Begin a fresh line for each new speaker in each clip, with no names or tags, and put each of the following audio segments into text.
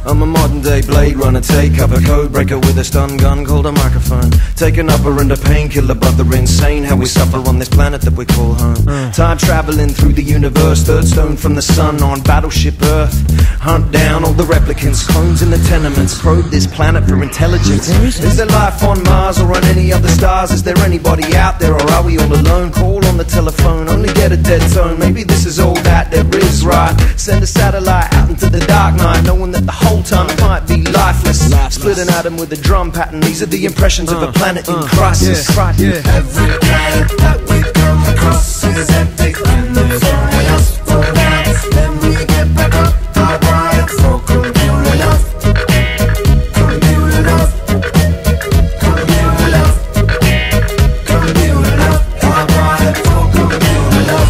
I'm a modern day Blade Runner, take cover, code breaker with a stun gun called a microphone. Take an upper and a painkiller, brother, insane how we suffer on this planet that we call home. Time traveling through the universe, third stone from the sun on battleship Earth. Hunt down all the replicants, clones in the tenements, probe this planet for intelligence. Is there life on Mars or on any other stars? Is there anybody out there or are we all alone? Call on the telephone, only get a dead tone. Maybe this is all that there is, right? Send a satellite out into the dark night, knowing that the whole time it might be lifeless. Split an atom with a drum pattern. These are the impressions of a planet in crisis.
Every planet that we come across is empty, and there's only us for now. Then we get back up, hardwired for computer love. Computer love. Computer love. Computer love. Hardwired for computer love.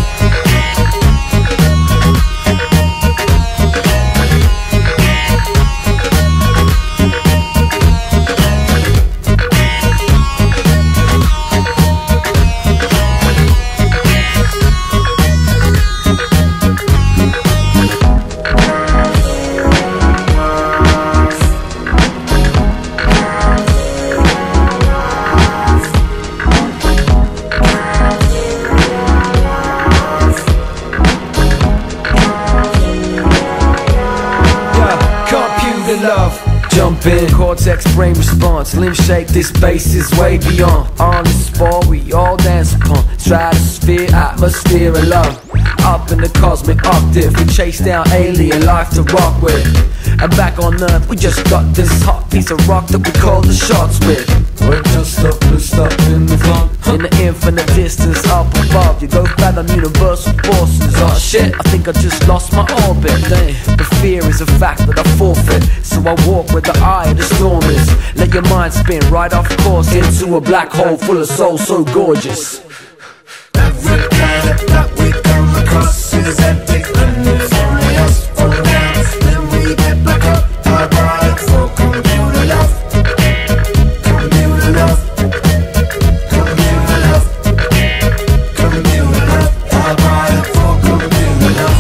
Jump in, cortex brain response, limb shake, this bass is way beyond. On the spot we all dance upon, stratosphere, atmosphere of love. Up in the cosmic octave, we chase down alien life to rock with. And back on earth we just got this hot piece of rock that we call the shots with.
We're just a blissed up in the front,
in the infinite distance up above, you go flat on universal forces. Oh shit, I think I just lost my orbit. But fear is a fact that I forfeit, so I walk where the eye of the storm is. Let your mind spin right off course into a black hole full of souls so gorgeous.
every planet that we come across is empty, and there's only us for now. Then we get back up, hardwired for computer love. Computer love. Computer love. Computer love. Hardwired for computer love.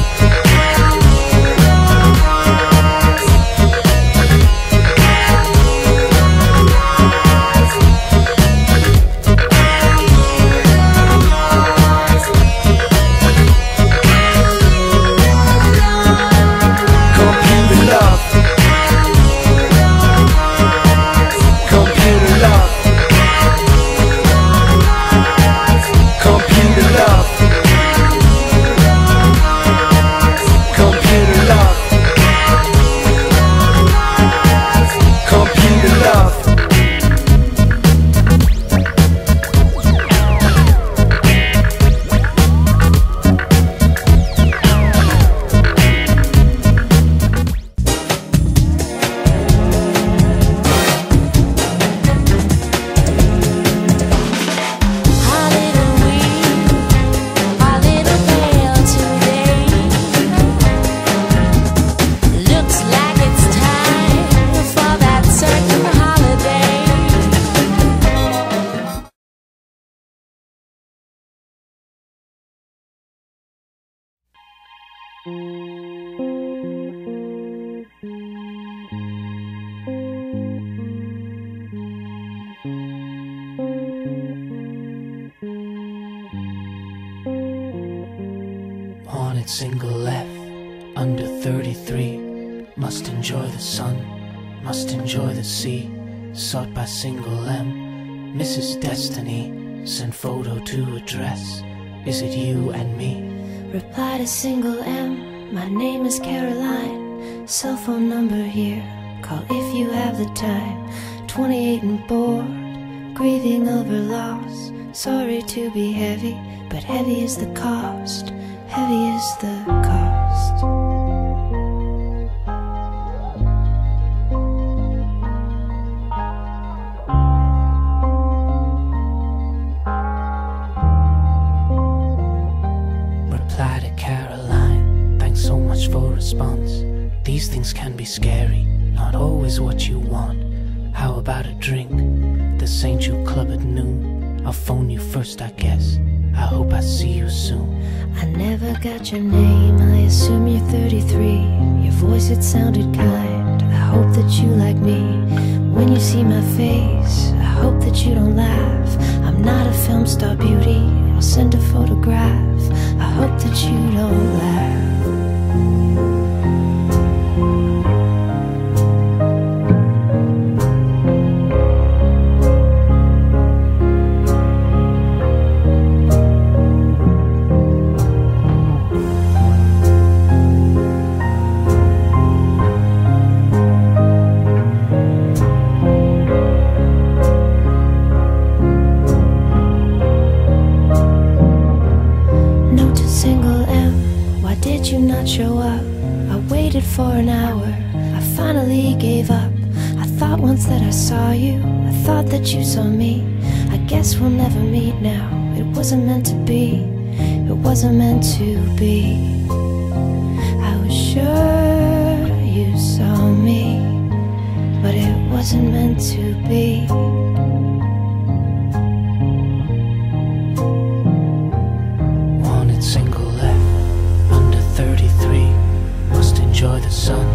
Wanted single F, under 33. Must enjoy the sun, must enjoy the sea. Sought by single M, Mrs. Destiny. Sent photo to address, is it you and me?
Reply to single M, my name is Caroline. Cell phone number here, call if you have the time. 28 and bored, grieving over loss. Sorry to be heavy, but heavy is the cost. Heavy is the cost.
Reply to Caroline, thanks so much for response. These things can be scary, not always what you want. How about a drink? The St. Jude Club at noon. I'll phone you first, I guess. I hope I see you soon.
I never got your name, I assume you're 33. Your voice, it sounded kind. I that you like me. When you see my face, I hope that you don't laugh. I'm not a film star beauty, I'll send a photograph. I hope that you don't laugh. Did you not show up? I waited for an hour, I finally gave up. I thought once that I saw you, I thought that you saw me. I guess we'll never meet now. It wasn't meant to be, it wasn't meant to be. I was sure you saw me, but it wasn't meant to be.
Wanted single left, under 33, must enjoy the sun,